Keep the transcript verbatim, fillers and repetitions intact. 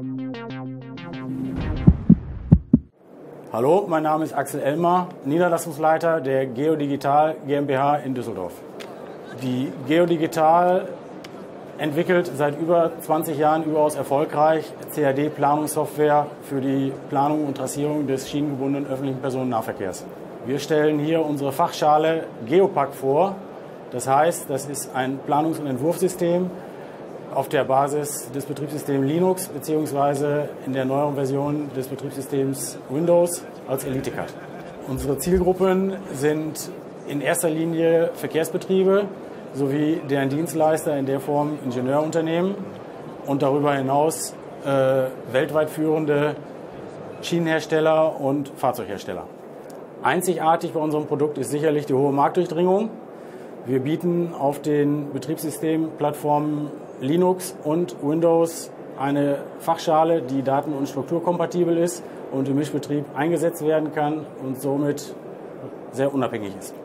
Hallo, mein Name ist Axel Elmer, Niederlassungsleiter der Geodigital GmbH in Düsseldorf. Die Geodigital entwickelt seit über zwanzig Jahren überaus erfolgreich C A D-Planungssoftware für die Planung und Trassierung des schienengebundenen öffentlichen Personennahverkehrs. Wir stellen hier unsere Fachschale Geopack vor. Das heißt, das ist ein Planungs- und Entwurfssystem auf der Basis des Betriebssystems Linux bzw. in der neueren Version des Betriebssystems Windows als EliteCAD. Unsere Zielgruppen sind in erster Linie Verkehrsbetriebe sowie deren Dienstleister, in der Form Ingenieurunternehmen und darüber hinaus äh, weltweit führende Schienenhersteller und Fahrzeughersteller. Einzigartig bei unserem Produkt ist sicherlich die hohe Marktdurchdringung. Wir bieten auf den Betriebssystemplattformen Linux und Windows eine Fachschale, die daten- und strukturkompatibel ist und im Mischbetrieb eingesetzt werden kann und somit sehr unabhängig ist.